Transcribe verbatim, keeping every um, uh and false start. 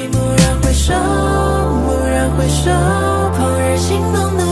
蓦然回首，蓦然回首，怦然心动的